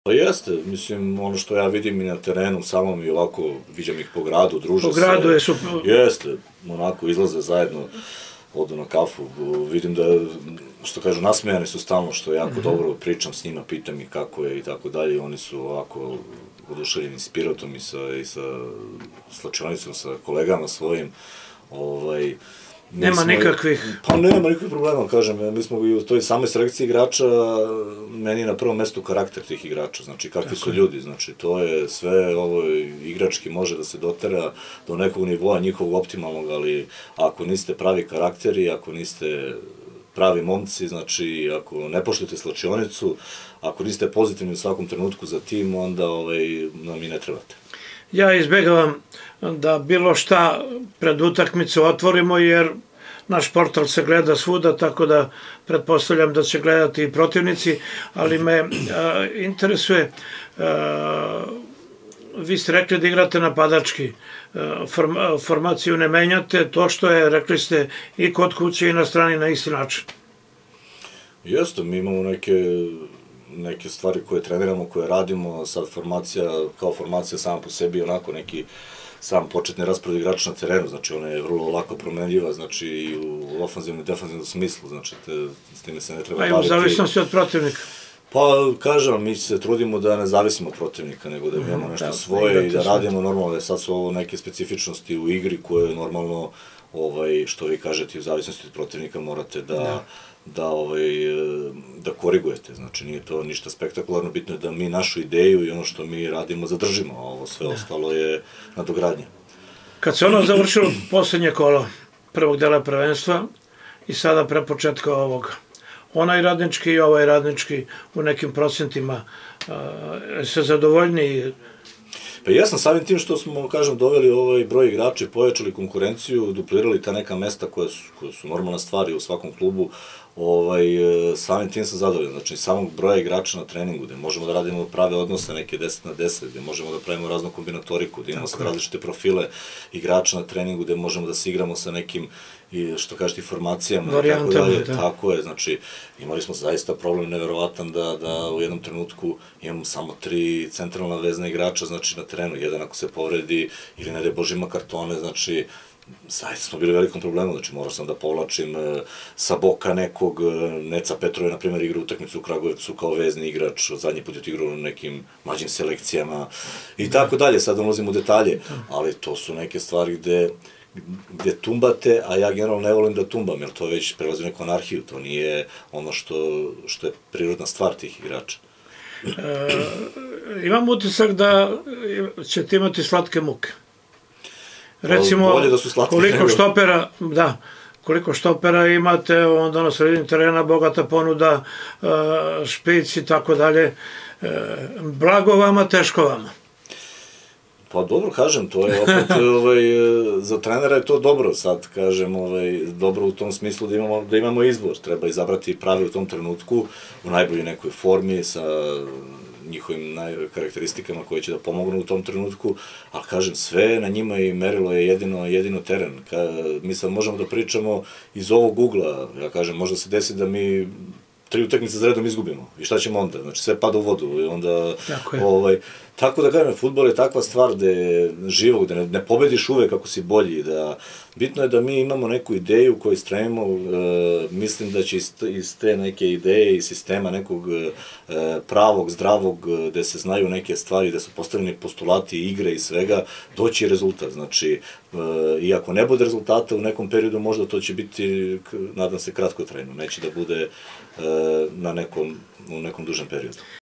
Pa jeste, mislim, ono što ja vidim i na terenu samom i ovako, viđam ih po gradu, druže se. Po gradu je su... Jeste, onako, izlaze zajedno, odu na kafu, vidim da, što kažu, nasmejani su stalno, što jako dobro pričam s njima, pitam ih kako je i tako dalje, oni su ovako oduševljeni s Pirotom i sa slačionicom, sa kolegama svojim, Nema nikakvih... Pa nema nikakvih problema, kažem, mi smo i u toj samoj selekciji igrača, meni je na prvom mestu karakter tih igrača, znači kakvi su ljudi, znači to je sve, ovo igrački može da se dotera do nekog nivoa njihovog optimalnog, ali ako niste pravi karakteri, ako niste pravi momci, znači ako ne poštujete slačionicu, ako niste pozitivni u svakom trenutku za tim, onda nam i ne trebate. Ja izbegavam da bilo šta pred utakmicu otvorimo, jer naš portal se gleda svuda, tako da pretpostavljam da će gledati i protivnici, ali me interesuje, vi ste rekli da igrate napadački, formaciju ne menjate, to što je, rekli ste, i kod kuće i na strani na isti način. Jeste, mi imamo neke stvari koje treniramo, koje radimo, sad formacija, kao formacija sama po sebi, onako neki sam početni raspored igrača na terenu, znači ona je vrlo lako promenljiva, znači i u ofanzivnom i defanzivnom smislu, znači s time se ne treba baviti. A i u zavisnosti od protivnika? Pa, kažem, mi se trudimo da ne zavisimo od protivnika, nego da imamo nešto svoje i da radimo normalno, da sad su ovo neke specifičnosti u igri koje normalno, što vi kažete, u zavisnosti od protivnika morate da korigujete, znači nije to ništa spektakularno, bitno je da mi našu ideju i ono što mi radimo zadržimo, a ovo sve ostalo je nadogradnje. Kad se ono završilo poslednje kolo prvog dela prvenstva i sada pre početka ovog, onaj radnički i ovaj radnički u nekim procentima se zadovoljni? Pa ja sam samim tim što smo, kažem, doveli ovaj broj igrača i pojačali konkurenciju, duplirali ta neka mesta koja su normalna stvari u svakom klubu, samim tim sam zadovoljan, znači samog broja igrača na treningu, gde možemo da radimo prave odnose, neke 10-10, gde možemo da pravimo raznu kombinatoriku, gde imamo sad različite profile igrača na treningu, gde možemo da se igramo sa nekim, što kažete, formacijama, tako je, znači imali smo zaista problem neverovatan da u jednom trenutku imamo samo 3 centralna vezna igrača, znači na terenu, jedan ako se povredi ili ne daj Bože ima kartone, znači zaista smo bili u velikom problemu, znači morao sam da povlačim sa boka nekog, Neca Petrov je na primjer igra utakmicu u Kragujevcu kao vezni igrač, zadnji put je igrao u nekim mlađim selekcijama i tako dalje, sad ulazim u detalje, ali to su neke stvari gde tumbate, a ja generalno ne volim da tumbam, jer to već prelazi u neku anarhiju, to nije ono što je prirodna stvar tih igrača. Imam utisak da ćete imati slatke muke. Recimo, koliko štopera imate, onda na sredini terena bogata ponuda, špic i tako dalje. Blago vama, teško vama. Pa dobro, kažem, to je opet, za trenera je to dobro, sad kažem, dobro u tom smislu da imamo izbor, treba izabrati pravi u tom trenutku, u najboljoj nekoj formi, sa njihovim karakteristikama koje će da pomognu u tom trenutku, ali kažem, sve na njima i merilo je jedino teren. Mi sad možemo da pričamo iz ovog ugla, ja kažem, možda se desi da mi 3 utakmice za redom izgubimo. I šta ćemo onda? Znači, sve pada u vodu. I onda, tako da kažem, fudbal je takva stvar gde je živog, gde ne pobediš uvek ako si bolji. Bitno je da mi imamo neku ideju koju stremimo, mislim da će iz te neke ideje i sistema nekog pravog, zdravog, gde se znaju neke stvari, gde su postavljeni postulati igre i svega, doći rezultat. Znači, i ako ne bude rezultata u nekom periodu, možda to će biti, nadam se, kratkotrajno, neće da bude u nekom dužem periodu.